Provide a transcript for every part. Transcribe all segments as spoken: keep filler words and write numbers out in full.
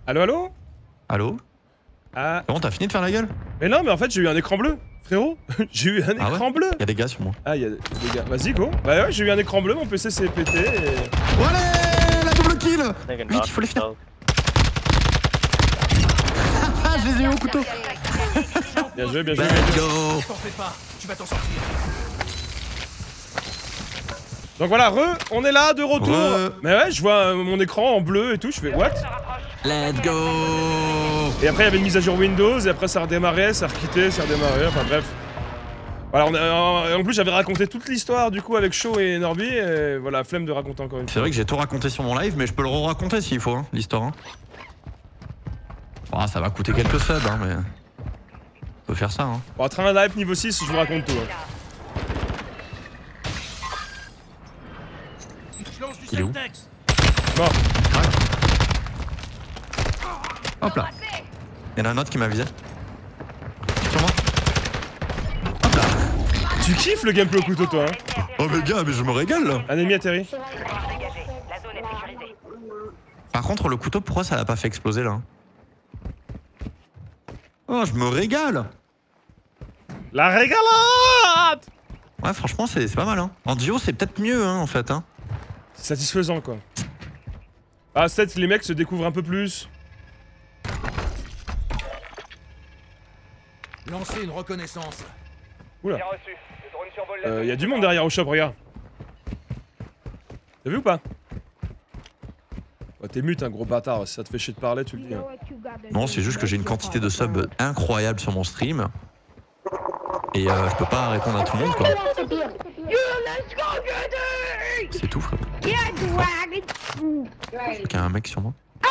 Allo, allo? Allô? Ah. Comment t'as fini de faire la gueule? Mais non, mais en fait, j'ai eu un écran bleu, frérot. J'ai eu un Ah écran ouais bleu. Y'a des gars sur moi. Ah, y'a des gars. Vas-y, go. Bah ouais, j'ai eu un écran bleu, mon P C s'est pété et. Allez, la double kill. Vite, il faut les finir. Ah, je les ai eu au couteau. Bien joué, bien joué. Let's go. Tu vas t'en sortir. Donc voilà, re, on est là, de retour. Re. Mais ouais, je vois euh, mon écran en bleu et tout, je fais what? Let's go. Et après, il y avait une mise à jour Windows, et après, ça redémarrait, ça requittait, ça redémarrait, enfin bref. Voilà, on a, en plus, j'avais raconté toute l'histoire du coup avec Shaw et Norby, et voilà, flemme de raconter encore une fois. C'est vrai que j'ai tout raconté sur mon live, mais je peux le re-raconter s'il faut, hein, l'histoire. Hein. Oh, ça va coûter quelques subs, hein, mais. On peut faire ça, hein. Bon, train de hype niveau six, je vous raconte tout. Hein. Il est où? Bon. Hop là. Il y en a un autre qui m'a visé. Sur moi. Hop là. Tu kiffes le gameplay au couteau, toi, hein? Oh mais gars, mais je me régale là. Un ennemi atterri. Par contre, le couteau, pourquoi ça l'a pas fait exploser là? Oh, je me régale. La régalade! Ouais, franchement, c'est pas mal, hein. En duo, c'est peut-être mieux, hein, en fait, hein. C'est satisfaisant, quoi. Ah, peut-être les mecs se découvrent un peu plus. Lancez une reconnaissance. Oula. Euh, y a du monde derrière au shop, regarde. T'as vu ou pas? Oh, t'es mute, un gros bâtard. Si ça te fait chier de parler, tu le dis. Hein. Non, c'est juste que j'ai une quantité de subs incroyable sur mon stream. Et euh, je peux pas répondre à tout le monde, quoi. C'est tout, frère. Je crois qu'il y a un mec sur moi.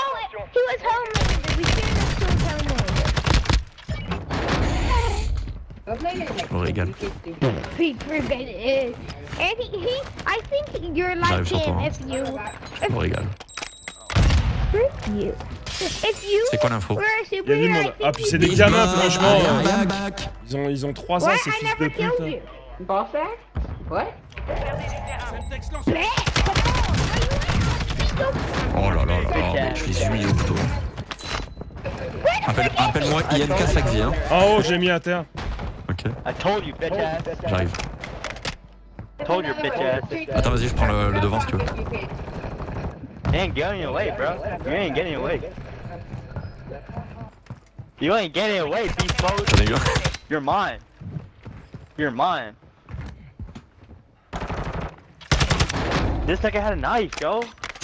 Je me régale. J'arrive sur toi, hein. Je me régale. C'est quoi l'info? Il y a du monde. Ah, puis c'est des gamins, franchement. Euh, ils ont, ils ont trois ans, ces fils de pute. Hein. Oh là là là là, mais je les huile au couteau. Appelle, appelle-moi I N K Saxi, hein. En haut, j'ai mis à terre. Ok. I told you, bitch ass. J'arrive. Told you, bitch ass. Attends, vas-y, je prends le, le devant si tu veux. You ain't getting away, bro. You ain't getting away. You ain't getting away, beast mode. J'en ai eu un. You're mine. You're mine. This nigga had a knife, yo.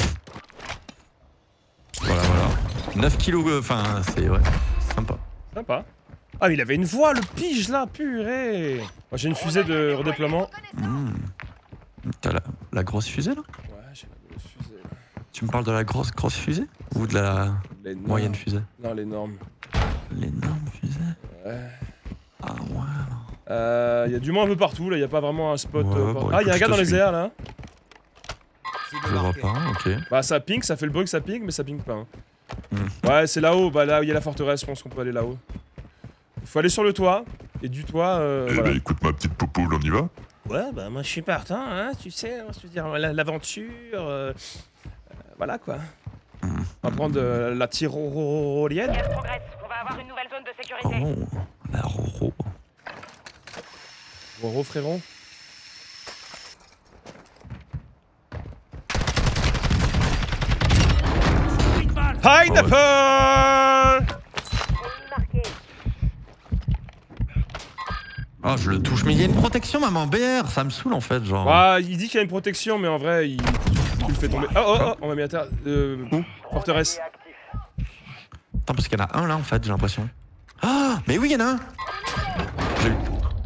Voilà, voilà. neuf kilos, enfin, c'est ouais, sympa. Sympa. Ah, mais il avait une voix, le pige là, purée. Moi, j'ai une fusée de redéploiement. Mmh. T'as la, la grosse fusée là? Ouais, j'ai la grosse fusée. Là. Tu me parles de la grosse grosse fusée? Ou de la moyenne fusée? Non, l'énorme. L'énorme fusée? Ouais. Ah ouais. Euh, y a du monde un peu partout là, y a pas vraiment un spot. Ouais, euh, bon, ah, y a un écoute, gars je dans te les suis. airs là. Je le vois pas, ok. Bah, ça ping, ça fait le bruit que ça ping, mais ça ping pas. Hein. Mmh. Ouais, c'est là-haut, bah là où il y a la forteresse, je pense qu'on peut aller là-haut. Il faut aller sur le toit, et du toit. Euh, eh voilà. bah écoute ma petite popoule, on y va? Ouais, bah moi je suis partant, hein, tu sais, hein, je veux dire, l'aventure. Euh, euh, voilà quoi. Mmh. On va prendre euh, la tyrolienne. Guerre progresse, on va avoir une nouvelle zone de sécurité. Oh, la Roro. Roro, frérot. Pineapple! Oh, je le touche, mais il y a une protection, maman B R, ça me saule en fait, genre. Ah, il dit qu'il y a une protection, mais en vrai, il, il le fait tomber. Oh, oh, oh, on m'a mis à terre. Euh, Où? Forteresse. Attends, parce qu'il y en a un là en fait, j'ai l'impression. Ah, mais oui, il y en a un! J'ai eu.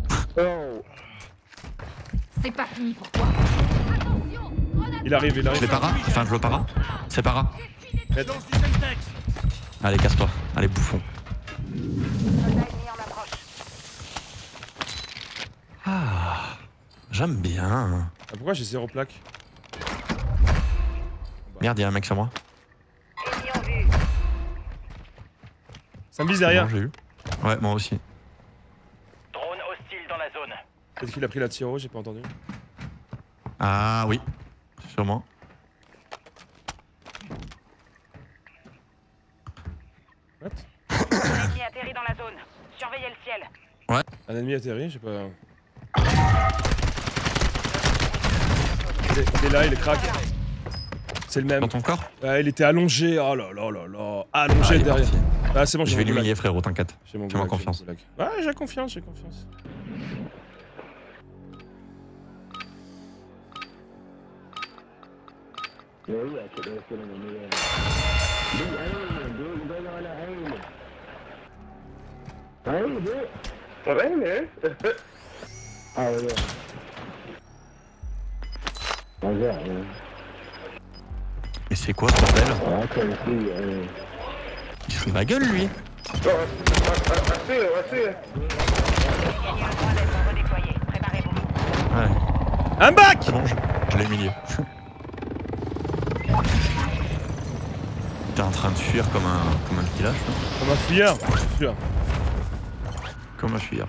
C'est pas fini pour toi. Il arrive, il Je arrive. l'ai para? Enfin, je le para? C'est para? Allez, casse-toi. Allez, bouffon. Ah, j'aime bien. Ah, pourquoi j'ai zéro plaque? Merde, il y a un mec sur moi. Ça me vise derrière. Bon, j'ai eu. Ouais, moi aussi. Drone hostile dans la zone. Peut-être qu'il a pris la tiro, j'ai pas entendu. Ah oui, sûrement. What? Un ennemi atterri dans la zone. Surveillez le ciel. Un ennemi atterri, je sais pas. Il est, il est là, il est crack. C'est le même. Dans ton corps? Ouais, il était allongé. Oh là là là là. Ah, Allongé il est derrière. parti. Ah, c'est bon, Je j'ai vais mon goulag. l'humilier, frérot, t'inquiète. J'ai mon Fais-moi goulag, confiance. j'ai mon goulag. Ouais, j'ai confiance, j'ai confiance. Mais c'est quoi ce bordel? Il fout de ma gueule lui. Gagné le droit d'être redéployé. Préparez-vous. Ouais. Un bac. C'est bon, je, je l'ai humilié. T'es en train de fuir comme un, comme un petit lâche. Comme un fuyeur, je suis sûr. Comme un fuyard.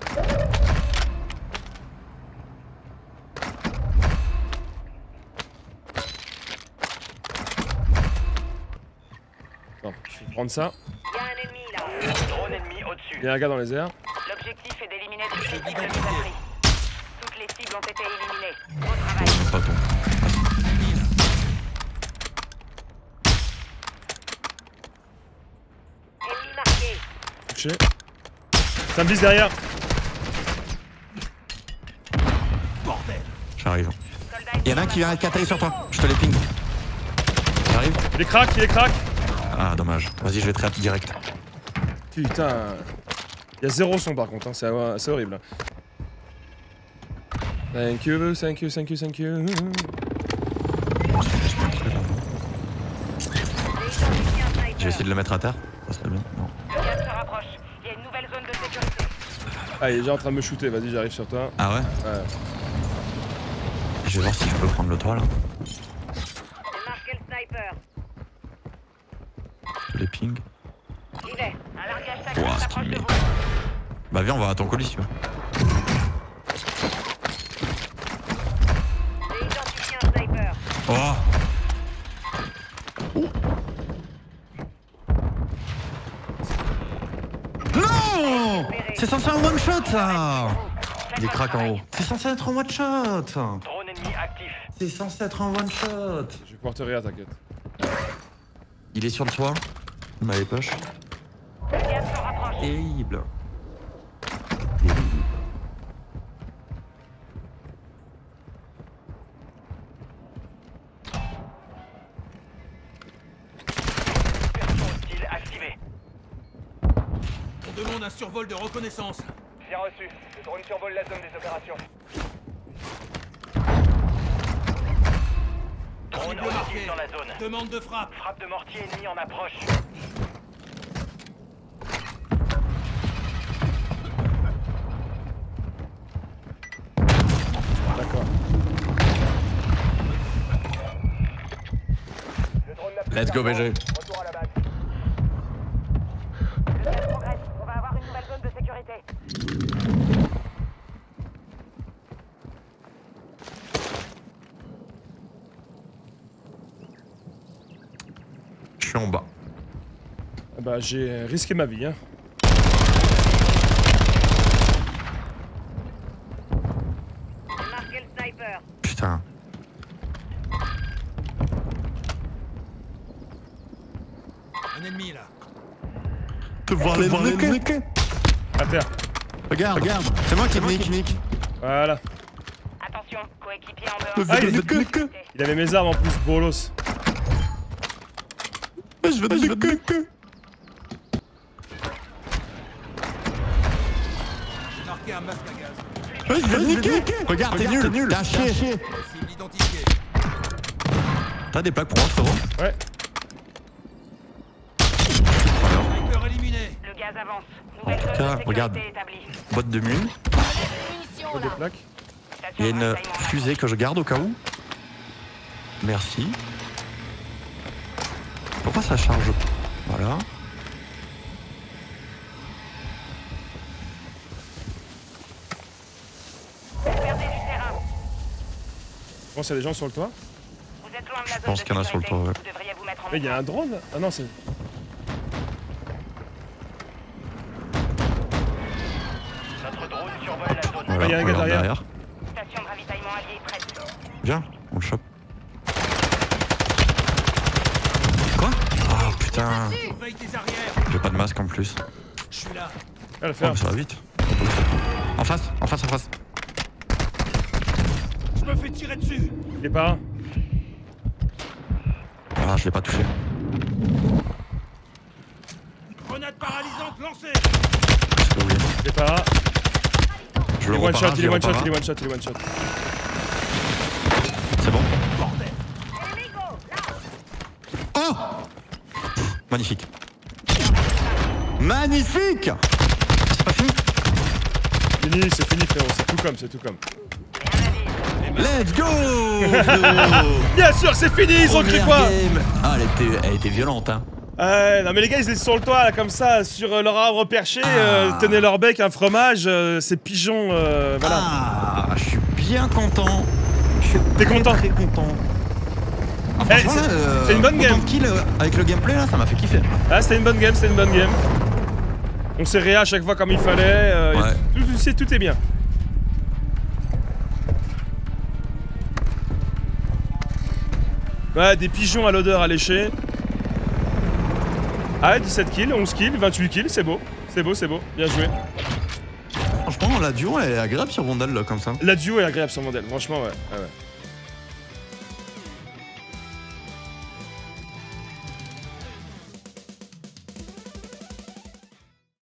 Attends, je vais prendre ça. Il y a un ennemi là. Drone ennemi au-dessus. Il y a un gars dans les airs. L'objectif est d'éliminer toutes les cibles de l'industrie. Toutes les cibles ont été éliminées. Bon travail. Bon, pas ton. Ennemi marqué. Touché. Ça me vise derrière. J'arrive. Soldat Il y en a un qui vient qui atterrit sur toi. Je te les ping. J'arrive. Il est crack, il est crack. Ah, dommage. Vas-y, je vais te rap direct. Putain. Il y a zéro son par contre, hein. c'est c'est horrible. Thank you, thank you, thank you, thank you. Je vais essayer de le mettre à terre. Ça serait bien. Non. Le gaz se rapproche. Il y a une nouvelle zone de sécurité. Ah, il est déjà en train de me shooter, vas-y, j'arrive sur toi. Ah ouais? Ouais. Je vais voir si je peux prendre le toit là. J'ai marqué le sniper. Je les ping. J'y vais. Un largage Ouah, sacré ce s'approche qu'il de met. vous. Bah viens, on va à ton colis, tu vois. J'ai identifié un sniper. Oh! Non! C'est censé un one shot ça! Il est crack en haut. C'est censé être un one shot! Drone ennemi actif. C'est censé être un one shot! Je vais pouvoir te rire, t'inquiète. Il est sur le toit. Il m'a les poches. Le gaz se rapproche. Terrible. Terrible. Version hostile activée. On demande un survol de reconnaissance. Bien reçu. Le drone survole la zone des opérations. Drone Cible hostile marquée. dans la zone. Demande de frappe. Frappe de mortier ennemi en approche. D'accord. Le drone n'a plus Let's go, B G. Retour à la base. Le gaz progresse. On va avoir une nouvelle zone de sécurité. Je suis en bas. Ah bah, j'ai risqué ma vie, hein. J'ai marqué le sniper. Putain. Un ennemi là. Te voir les nique. À terre. Regarde, regarde. C'est moi qui nique, nique. Voilà. Attention, coéquipier en dehors. Ah, il, il avait mes armes en plus, bolos. Je veux te nique. J'ai marqué un masque à gaz. Ouais, je veux te niquer. Regarde, t'es nul, t'es à chier. Cible identifiée. T'as des plaques pour moi, frérot? Ouais. Sniper éliminé. Le gaz avance. En Nouvelle tout zone cas, de sécurité regarde. établie. Boîte de mule. Munitions Pas des là. plaques. Station Il y a une de ravitaillement. fusée que je garde au cas où. Merci. Pourquoi ça charge? Voilà. Vous perdez du terrain. Je pense qu'il y a des gens sur le toit. Vous êtes loin de la Je zone pense de qu'il y en a sur le sécurité. toit, ouais. Vous devriez vous mettre en Mais il y a un mouvement. drone. Ah non, c'est. Voilà, il y a un on gars l'a derrière. Station de ravitaillement alliée prête. Viens, on le chope. Quoi? Oh putain. Surveille tes arrières. J'ai pas de masque en plus. Je suis là. Ah, le Oh, faire. mais ça va vite. En face, en face, en face. Je me fais tirer dessus. Il est pas. Ah, je l'ai pas touché. Grenade paralysante lancée. Je l'ai oublié. Il est pas. Je Il le est one repars, shot, je il est le one shot, repars. il est one shot, il est one shot. C'est bon. Bordel. Oh! Magnifique. Magnifique! C'est pas fini? Fini, c'est fini frérot, c'est tout comme, c'est tout comme. Let's go! frérot. Bien sûr, c'est fini, ils ont cru Première quoi? game. Ah, elle était, elle était violente, hein. Ouais, non mais les gars ils étaient sur le toit là comme ça, sur euh, leur arbre perché, Ah. euh, tenaient leur bec, un fromage, euh, ces pigeons, euh, voilà. Ah, je suis bien content. Je suis T'es très, content? Très content. Ah, Eh, franchement, c'est- là, euh, c'est une bonne autant game. de kills, euh, avec le gameplay là, ça m'a fait kiffer. Ah c'était une bonne game, c'était une bonne game. On s'est réa à chaque fois comme il fallait, euh, Ouais. tout, tout, c'est- tout est bien. Ouais, des pigeons à l'odeur alléchée. Ah, dix-sept kills, onze kills, vingt-huit kills, c'est beau. C'est beau, c'est beau, bien joué. Franchement, la duo elle est agréable sur Vandal là, comme ça. La duo est agréable sur modèle, franchement, ouais. ouais, ouais.